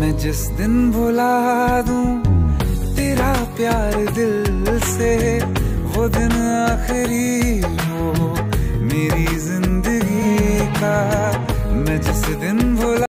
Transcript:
मैं जिस दिन भुला दूं तेरा प्यार दिल से, वो दिन आखिरी हो मेरी जिंदगी का। मैं जिस दिन भुला